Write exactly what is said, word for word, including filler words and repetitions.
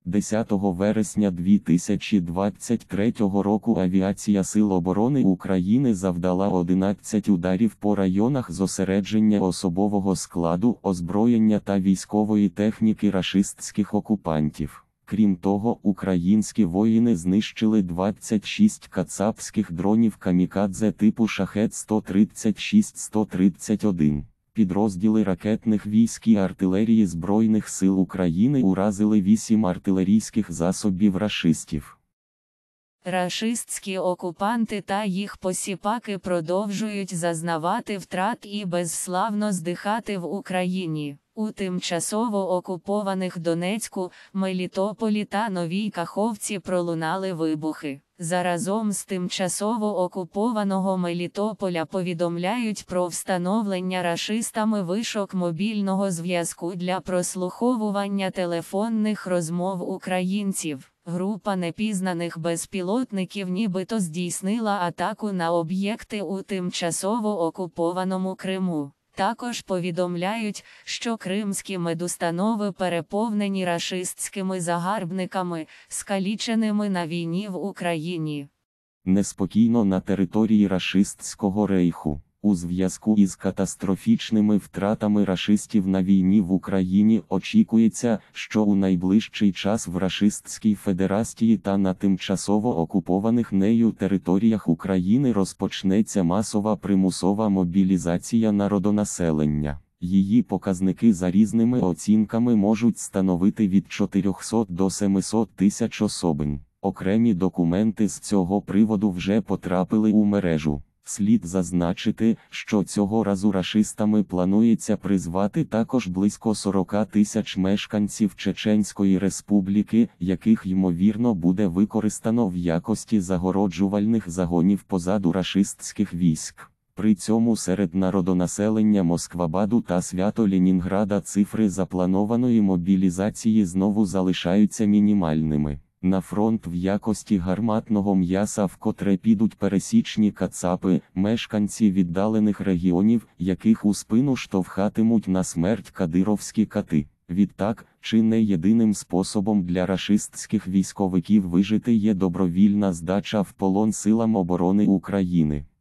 десятого вересня дві тисячі двадцять третього року Авіація Сил оборони України завдала одинадцять ударів по районах зосередження особового складу, озброєння та військової техніки рашистських окупантів. Крім того, українські воїни знищили двадцять шість кацапських дронів камікадзе типу Шахед сто тридцять шість сто тридцять один. Підрозділи ракетних військ і артилерії Збройних сил України уразили вісім артилерійських засобів рашистів. Рашистські окупанти та їх посіпаки продовжують зазнавати втрат і безславно здихати в Україні. У тимчасово окупованих Донецьку, Мелітополі та Новій Каховці пролунали вибухи. Заразом з тимчасово окупованого Мелітополя повідомляють про встановлення рашистами вишок мобільного зв'язку для прослуховування телефонних розмов українців. Група непізнаних безпілотників нібито здійснила атаку на об'єкти у тимчасово окупованому Криму. Також повідомляють, що кримські медустанови переповнені рашистськими загарбниками, скаліченими на війні в Україні. Неспокійно на території рашистського рейху. У зв'язку із катастрофічними втратами рашистів на війні в Україні очікується, що у найближчий час в Рашистській Федерації та на тимчасово окупованих нею територіях України розпочнеться масова примусова мобілізація народонаселення. Її показники за різними оцінками можуть становити від чотирьохсот до семисот тисяч особин. Окремі документи з цього приводу вже потрапили у мережу. Слід зазначити, що цього разу рашистами планується призвати також близько сорока тисяч мешканців Чеченської Республіки, яких ймовірно буде використано в якості загороджувальних загонів позаду рашистських військ. При цьому серед народонаселення Москвабаду та Свято-Ленінграда цифри запланованої мобілізації знову залишаються мінімальними. На фронт в якості гарматного м'яса вкотре підуть пересічні кацапи, мешканці віддалених регіонів, яких у спину штовхатимуть на смерть кадировські кати. Відтак, чи не єдиним способом для рашистських військовиків вижити є добровільна здача в полон силам оборони України.